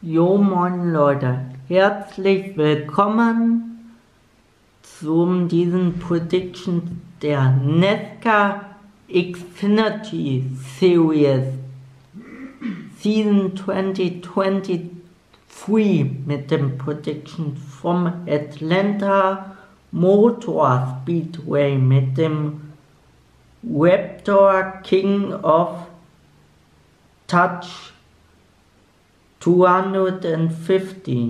Jo moin Leute, herzlich willkommen zu diesen Predictions der NASCAR Xfinity Series Season 2023 mit den Predictions vom Atlanta Motor Speedway mit dem Raptor King of Touch 250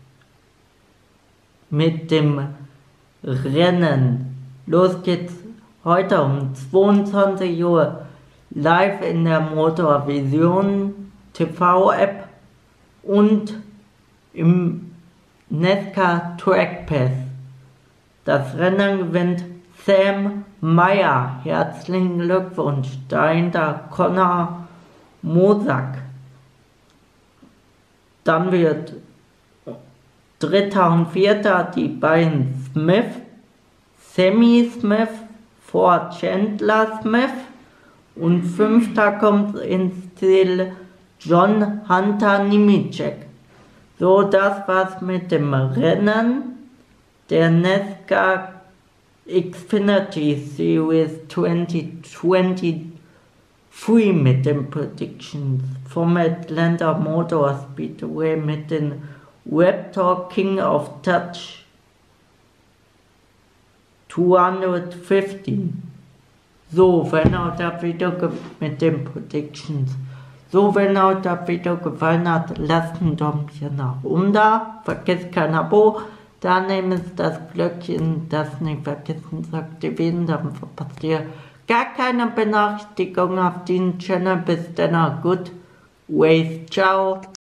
mit dem Rennen. Los geht's heute um 22 Uhr live in der Motorvision TV App und im NASCAR Track Pass. Das Rennen gewinnt Sam Mayer. Herzlichen Glückwunsch dahinter Connor Mosak. Dann wird Dritter und Vierter die beiden Smith, Sammy Smith vor Chandler Smith und Fünfter kommt ins Ziel John Hunter Nemechek. So, das war's mit dem Rennen der NASCAR Xfinity Series 2023 mit den Predictions vom Atlanta Motor Speedway mit den Raptor King of Touch 250. So, wenn euch das Video mit den Predictions, wenn euch das Video gefallen hat, lasst ein Däumchen nach oben da, vergesst kein Abo, daneben ist das Glöckchen, das nicht vergessen zu aktivieren, dann verpasst ihr gar keine Benachrichtigung auf den Channel. Bis dann, good ways, ciao.